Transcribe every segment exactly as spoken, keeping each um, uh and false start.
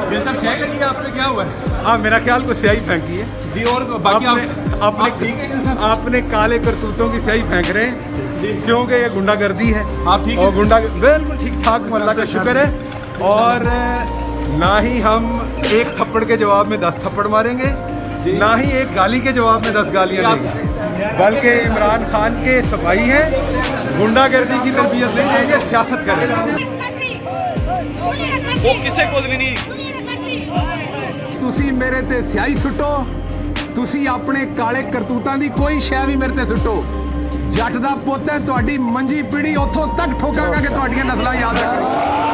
आपने क्या हुआ है? हाँ, मेरा ख्याल को स्याही फेंकी है जी। और बाकी आपने आप, आपने आप ठीक है सर? आपने काले करतूतों की स्याही फेंक रहे हैं क्योंकि ये गुंडागर्दी है। आप ठीक और गुंडा बिल्कुल ठीक ठाक, अल्लाह का शुक्र है। और ना ही हम एक थप्पड़ के जवाब में दस थप्पड़ मारेंगे, ना ही एक गाली के जवाब में दस गालियां देंगे, बल्कि इमरान खान के सफाई है, गुंडागर्दी की तरबियत नहीं देंगे, सियासत करेंगे। वो किसे को भी नहीं। तुसी मेरे ते स्याही सुट्टो, तुसी अपने काले करतूतां दी कोई शै भी मेरे ते सुट्टो, जट दा पुੱਤ है, तुहाडी मंजी पीढ़ी उथों तक ठोकांगा कि तुहाडियां नस्लां याद रखो।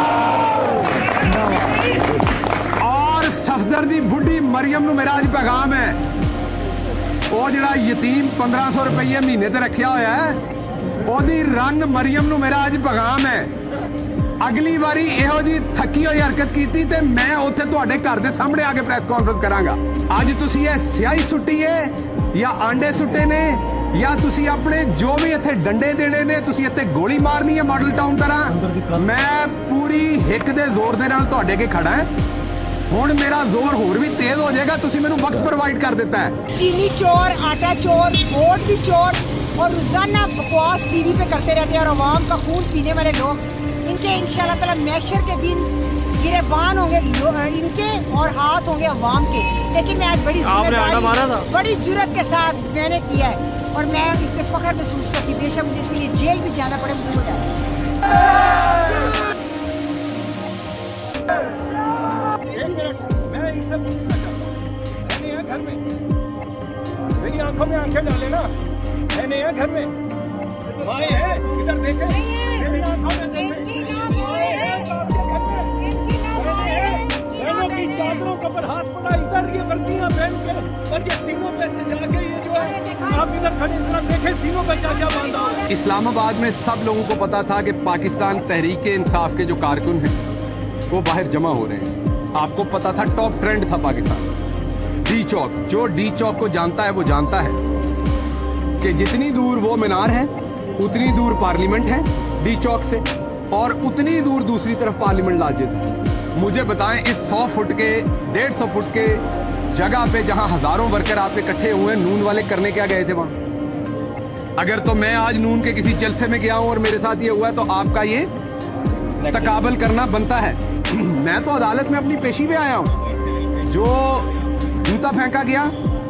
और सफदर दी बुढ़ी मरियम नूं मेरा अज पैगाम है, वो जिहड़ा यतीम पंद्रह सौ रुपये महीने ते रखिया होया है, ओदी रन मरियम नूं मेरा अज पैगाम है, अगली बारी इहो जी थकी हुई हरकत की तो मैं उत्थे तुहाडे घर दे सामने आके प्रेस कॉन्फ्रेंस करांगा। अज तुसी ये स्याही सुट्टी है या आंडे सुट्टे ने या तुसी अपने जो भी इत्थे डंडे देने ने, तुसी इत्थे गोली मारनी है मॉडल टाउन तरह, मैं पूरी हिक दे जोर दे नाल तुहाडे अगे खड़ा है। हुण मेरा जोर होर भी तेज हो जाएगा, तुसी मैनूं वक्त प्रोवाइड कर देता है। चीनी चोर, आटा चोर, वोट भी चोर और रोजाना बकवास टीवी पे करते रहते हैं और अवाम का खून पीने वाले लोग, इनके इंशाल्लाह ताला मैशर के दिन गिरबान होंगे इनके और हाथ होंगे अवाम के। लेकिन मैं आज बड़ी बड़ी जुर्रत के साथ मैंने किया है और मैं इस पे फख्र महसूस करती, बेशक मुझे इसके लिए जेल भी जाना पड़े, मुझे हो जाए। मैं इनसे पूछना चाहता हूँ, मैंने यहाँ घर में मेरी आंखों में आंखें डाले ना, मैंने यहाँ घर में माए है, इधर देखे मेरी आंखों में देखे की चादरों के ऊपर हाथ पड़ा, इधर ये वर्दियां पहन के और ये सीनों पे से जाके ये जो है आप इधर खड़े इधर देखें सीनों पे क्या क्या बांधा है। इस्लामाबाद में सब लोगों को पता था कि पाकिस्तान तहरीक इंसाफ के जो कारकुन हैं वो बाहर जमा हो रहे हैं। आपको पता था, टॉप ट्रेंड था पाकिस्तान। डी चौक, जो डी चौक को जानता है वो जानता है कि जितनी दूर वो मीनार है उतनी दूर पार्लियामेंट है डी चौक से, और उतनी दूर दूसरी तरफ पार्लियामेंट लाजिद है। मुझे बताएं, इस सौ फुट के डेढ़ सौ फुट के जगह पे जहां हजारों वर्कर आप इकट्ठे हुए, नून वाले करने क्या गए थे वहां? अगर तो मैं आज नून के किसी जलसे में गया हूं और मेरे साथ ये हुआ है तो आपका ये तकाबल करना बनता है। मैं तो अदालत में अपनी पेशी पे आया हूं। जो जूता फेंका गया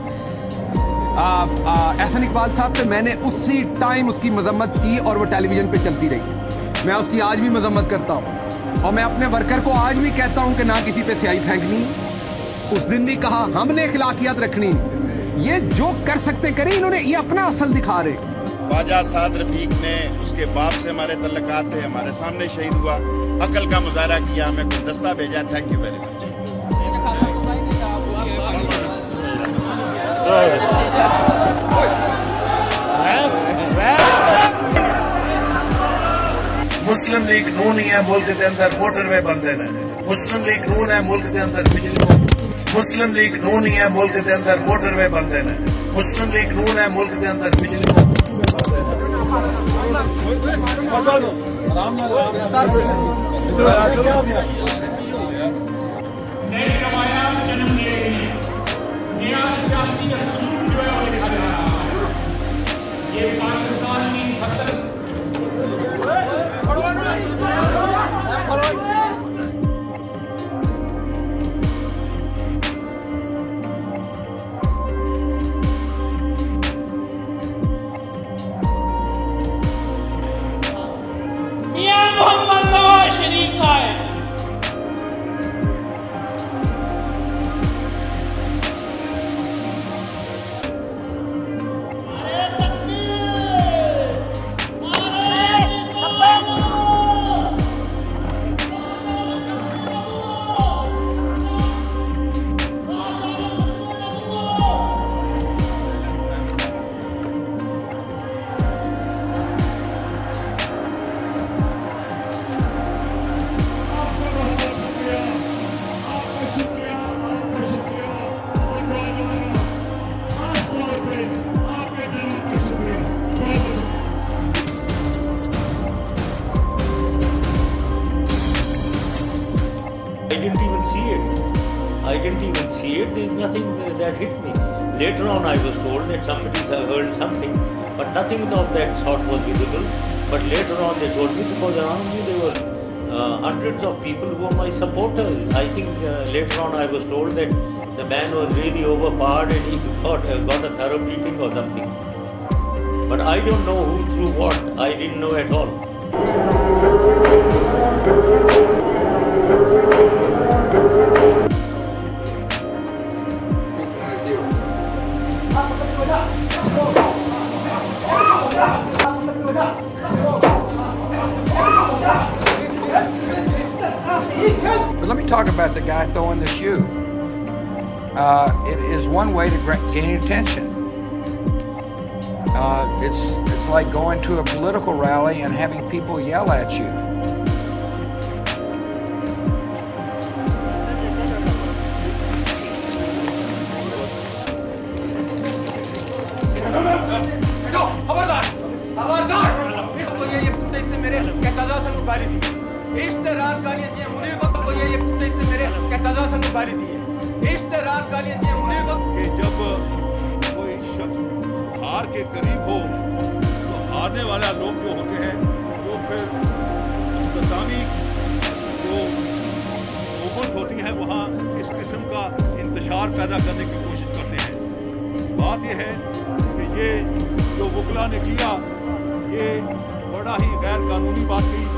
एहसन इकबाल साहब पे, मैंने उसी टाइम उसकी मजम्मत की और वो टेलीविजन पे चलती रही। मैं उसकी आज भी मजम्मत करता हूं और मैं अपने वर्कर को आज भी कहता हूं कि ना किसी पे स्याही फेंकनी। उस दिन भी कहा हमने अखलाकियात रखनी। ये जो कर सकते करें, इन्होंने ये अपना असल दिखा रहे। ख्वाजा साद रफीक ने उसके बाप से हमारे तल्लुकात थे, हमारे सामने शहीद हुआ, अकल का मुजाहरा किया, हमें गुलदस्ता भेजा। Thank you very much. Muslim League Noon ही है मुल्क के अंदर मोटरवे बनते हैं। मुस्लिम लीग नून है मुल्क के अंदर बिजली, मुस्लिम लीग नून ही है मुल्क के अंदर मोटरवे बनते हैं। मुस्लिम लीग नून है मुल्क के अंदर बिजली। मियां मोहम्मद नवाज शरीफ साहब it. I didn't even see it. There is nothing that hit me. Later on, I was told that somebody heard something, but nothing of that sort was visible. But later on, they told me, because around me there were uh, hundreds of people who were my supporters. I think uh, later on, I was told that the man was really overpowered and he got, uh, got a thorough beating or something. But I don't know who threw what. I didn't know at all. But let me talk about the guy throwing the shoe. Uh, it is one way to gain attention. Uh, it's, it's like going to a political rally and having people yell at you. कि जब कोई शख्स हार के करीब हो तो हारने वाला लोग जो होते हैं वो फिर इख्तितामी जो मूवमेंट होती हैं वहाँ इस किस्म का इंतशार पैदा करने की कोशिश करते हैं। बात यह है कि ये जो वकला ने किया ये बड़ा ही गैर कानूनी बात की